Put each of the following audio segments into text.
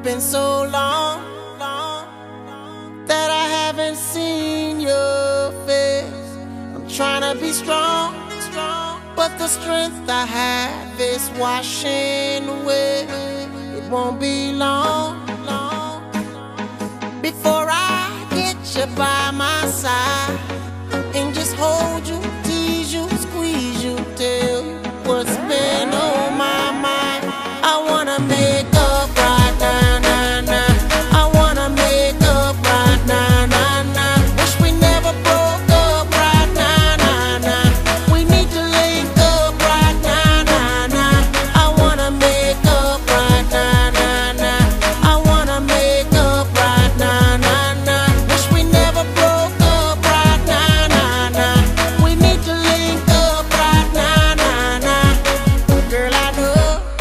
been so long that I haven't seen your face. I'm trying to be strong, but the strength I have is washing away. It won't be long before I get you by my side and just hold you, tease you, squeeze you, tell you what's been on my mind. I wanna make up right now, nah, nah. I wanna make up right now, nah, nah. Wish we never broke up right now, nah, nah. We need to link up right now, nah, nah. I wanna make up right now, nah, nah. I wanna make up right now, nah, nah. Wish we never broke up right now, nah, nah. We need to link up right now, nah, nah. Girl, I know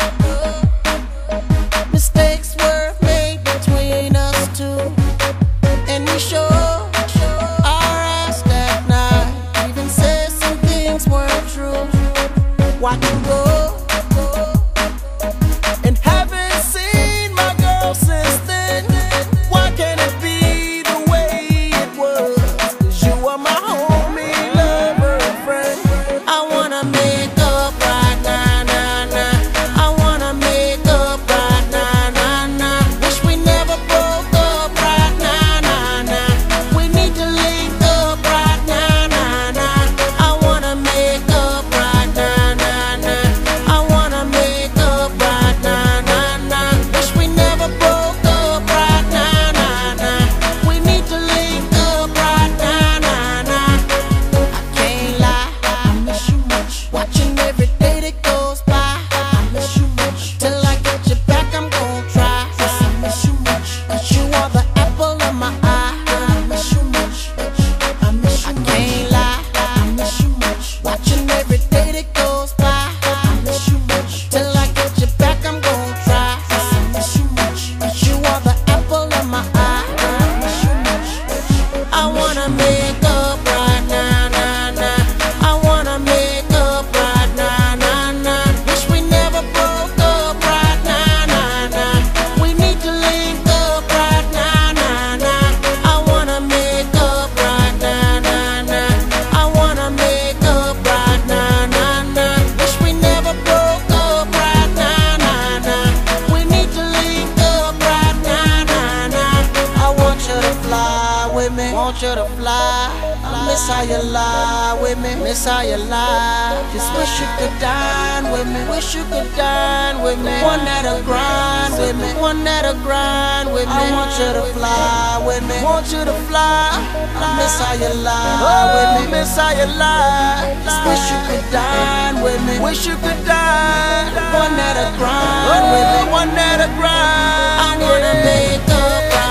mistakes were made between us two, and we sure our ass that night. Even said some things weren't true. Watch you go, and haven't seen my girl since then. Why can't it be the way it was? 'Cause you are my homie, lover, and friend. I wanna make up right now, nah, nah. I wanna make up right now, nah, nah. Wish we never broke up right now, nah, nah. We need to link up right now, nah, nah. I wanna make up right now, nah, nah. I wanna make up right now, nah, nah. Wish we never broke up right now, nah, nah. We need to link up right now, nah, nah. I can't lie, I miss you much. Watching every day that goes by, I miss you much. Till I get you back, I'm gon' try. Yes, I miss you much. 'Cause you are the apple of my eye. I miss you much. I miss you much. I can't lie, I miss you much. Watching every day that goes by, I miss you much. Till I get you back, I'm gon' try. Yes, I miss you much. 'Cause you are the apple of my eye. I miss you much. I wanna make up right now, nah, nah. I wanna make up right now, nah, nah. Wish we never broke up right now, nah, nah. We need to link up right now, nah, nah. I wanna make up right now, nah, nah. I wanna make up right now, nah, nah. Wish we never broke up right now, nah, nah. We need to link up right now, nah, nah. I want you to fly with me, want you to fly. I miss how you lie with me, miss how you lie. Just wish you could dine with me, wish you could dine with me. One that'll grind with me, one that'll grind with me. I want you to fly with me, want you to fly. I miss how you lie with me, miss how you lie. Just wish you could dine with me, wish you could dine. One that'll grind with me, one that'll grind. I wanna make up